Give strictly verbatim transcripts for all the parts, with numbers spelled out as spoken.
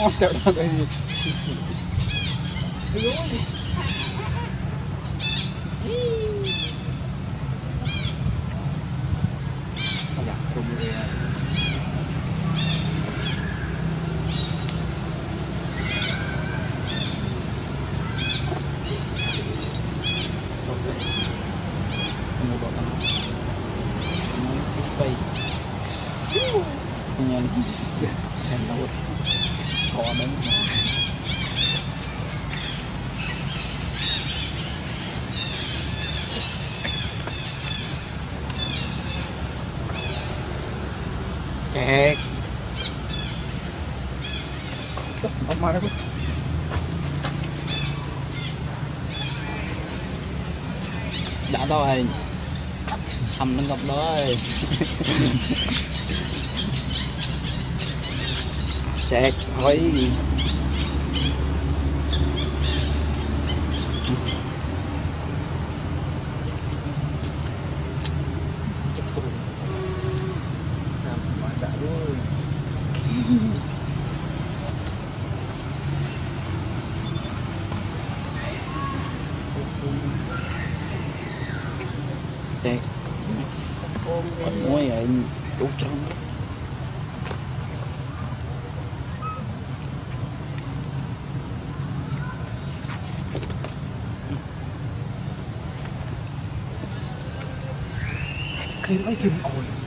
Nó chợ đó cái gì? Dạ, cùng đi. Một bộ tấm nói cái nha em đâu có đấy kẹt ông mà đấy đã thôi thầm nó ngọc đó ơi chết hỏi chết còn mỗi người đủ trong kìm ấy kìm ổi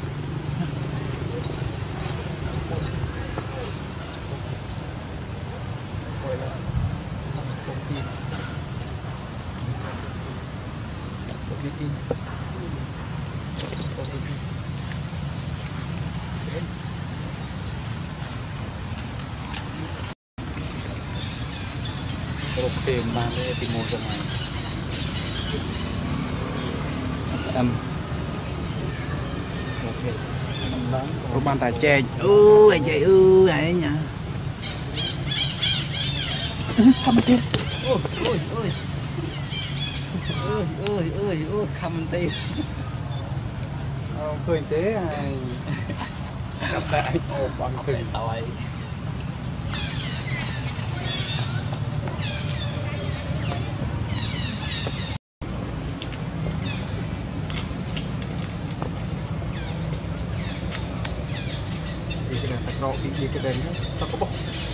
tìm mang cái timo ra ngoài em có bàn tay chè ư anh chạy ư ấy nhỉ cầm tiền ôi ôi ôi ôi ôi ôi ôi cầm tiền cười thế này cầm đại ô bằng cười tỏi nó bị đi cái đèn nó có bốc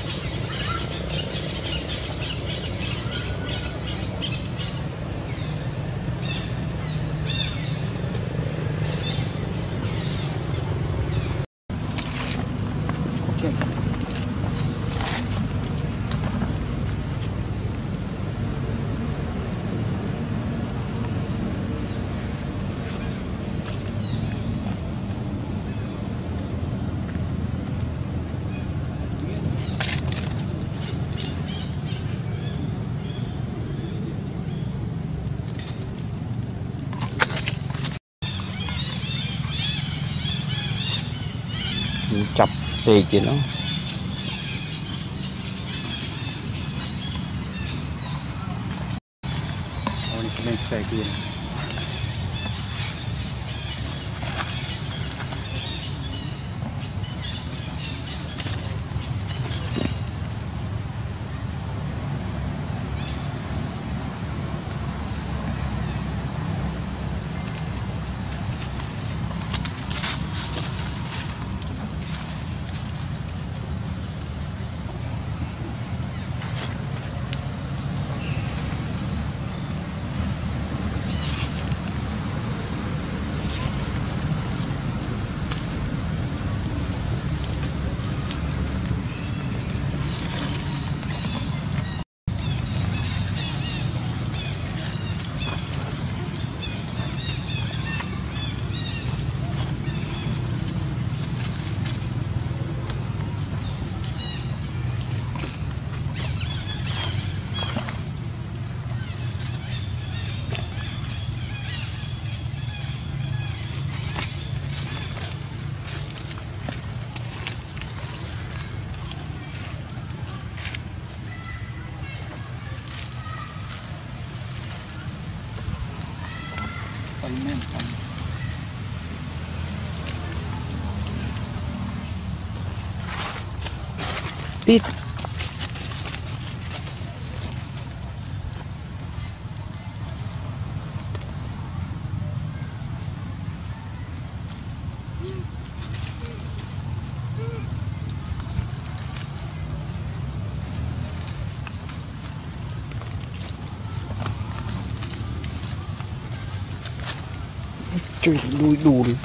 chập gì chứ nó lên xe kia Pit Chui đuôi đù đi.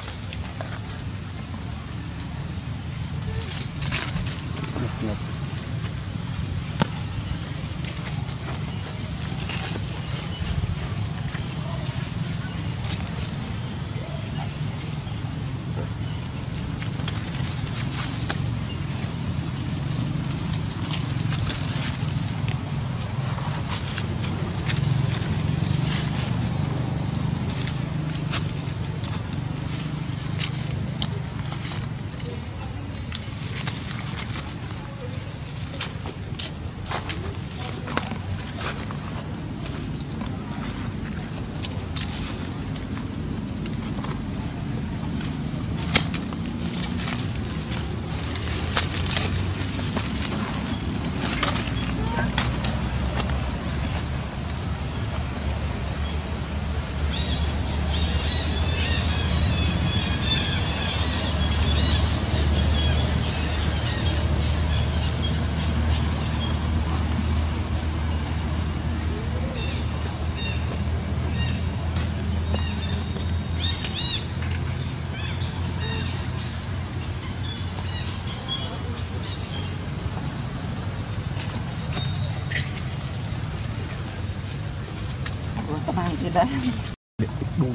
Mang cái đấy đùi.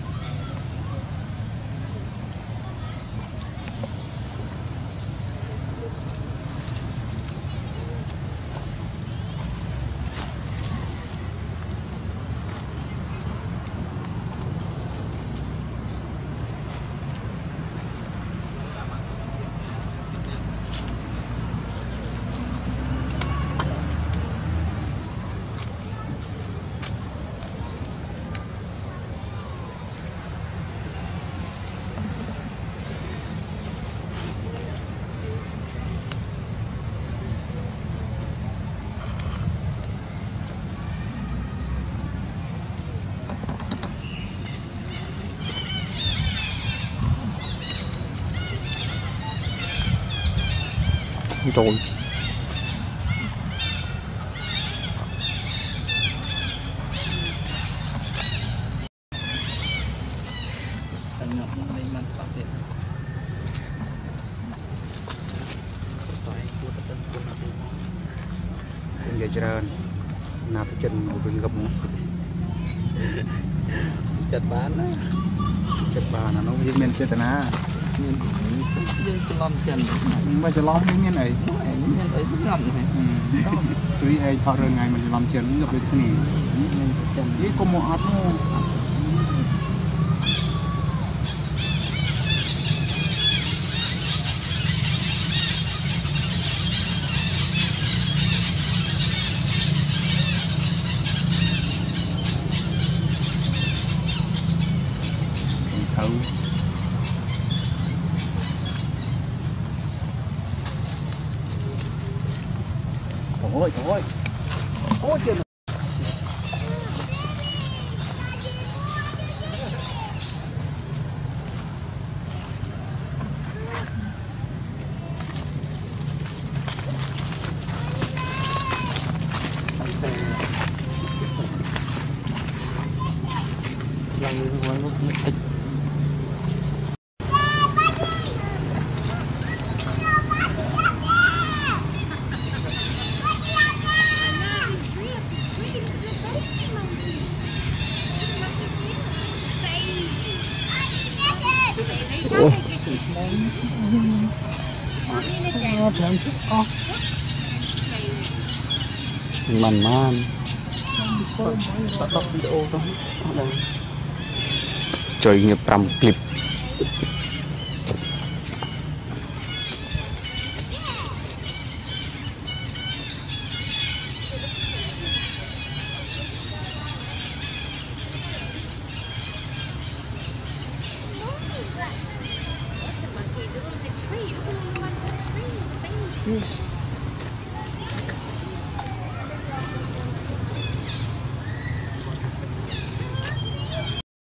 Rồi giờ trơn nào phải chân một bên gầm chặt bán á chặt bán là nó viên men chết na men cái lon chân nhưng màจะร้องnhư này như này rất ngầm này tuy ai thọ rồi ngày mình làm chân nó được cái này cái có một áp thấu ôi ôi ôi kìa man man tắt video thôi trời nghiệp trăm clip Mm.